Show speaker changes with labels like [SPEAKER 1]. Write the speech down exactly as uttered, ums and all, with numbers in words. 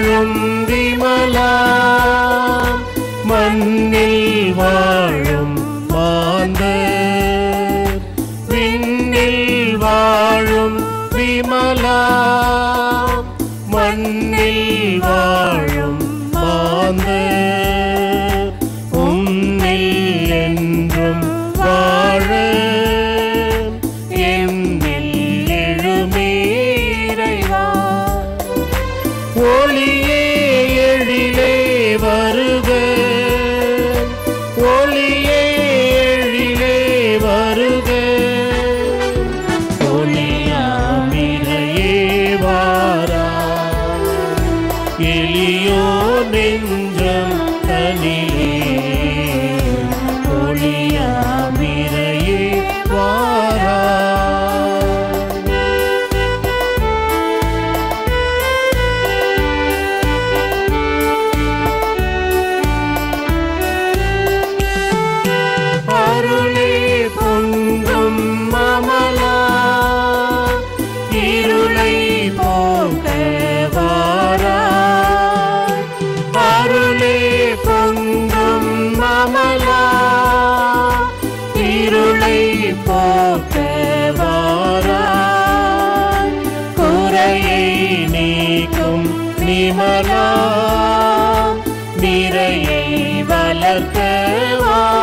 [SPEAKER 1] வாழும் விமலா மண்ணில் வாழும் மாந்தர் விண்ணில் வாழும் விமலா மண்ணில் வாழும் மாந்தர் உன்னில் என்றும் வாழ என்னில் எழுமே இறைவா. ஒளியே எழிலே வருக ஒளியே எழிலே வருக ஒளியாமிரையே வாரா எளியோ நெஞ்சம் தனிலே ஒளியாமிரையே வாரா. அருளே பொங்கும் அமலா இருளை போக்க வாராய். அருளே பொங்கும் அமலா இருளை போக்க வாராய். குறையை நீக்கும் நிமலா நிறையை வளர்க்க வா.